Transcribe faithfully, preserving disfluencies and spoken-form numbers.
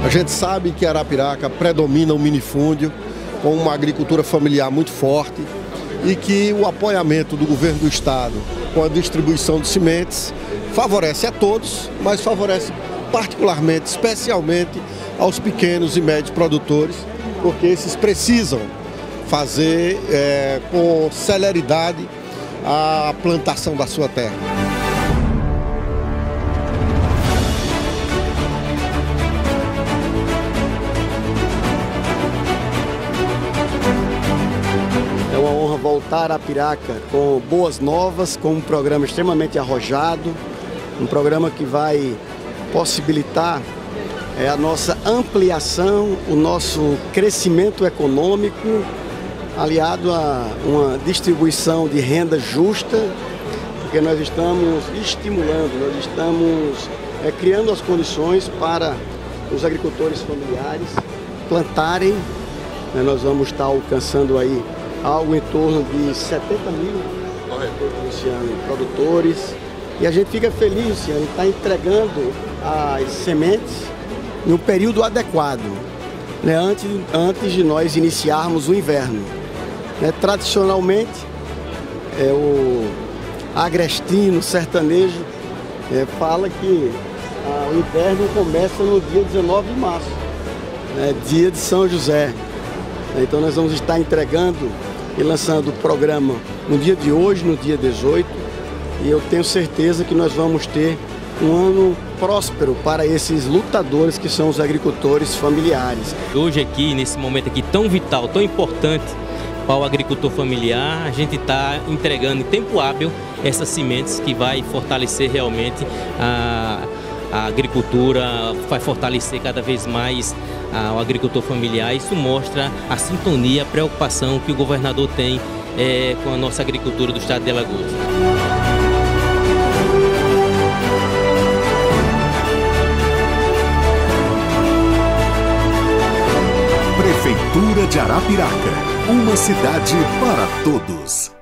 A gente sabe que Arapiraca predomina o minifúndio, com uma agricultura familiar muito forte, e que o apoiamento do governo do estado com a distribuição de sementes favorece a todos, mas favorece particularmente, especialmente aos pequenos e médios produtores, porque esses precisam fazer é, com celeridade a plantação da sua terra. É uma honra voltar a Arapiraca com boas novas, com um programa extremamente arrojado, um programa que vai possibilitar é, a nossa ampliação, o nosso crescimento econômico, aliado a uma distribuição de renda justa, porque nós estamos estimulando, nós estamos é, criando as condições para os agricultores familiares plantarem. Né, nós vamos estar alcançando aí algo em torno de setenta mil Luciano, produtores. E a gente fica feliz, Luciano, de estar entregando as sementes no período adequado, né, antes, antes de nós iniciarmos o inverno. Né, tradicionalmente, é, o agrestino, sertanejo, é, fala que ah, o inverno começa no dia dezenove de março, né, dia de São José. Então nós vamos estar entregando e lançando o programa no dia de hoje, no dia dezoito, e eu tenho certeza que nós vamos ter um ano próspero para esses lutadores que são os agricultores familiares. Hoje aqui, nesse momento aqui tão vital, tão importante para o agricultor familiar, a gente está entregando em tempo hábil essas sementes que vai fortalecer realmente a, a agricultura, vai fortalecer cada vez mais a, o agricultor familiar. Isso mostra a sintonia, a preocupação que o governador tem é, com a nossa agricultura do estado de Alagoas. Prefeitura de Arapiraca, uma cidade para todos.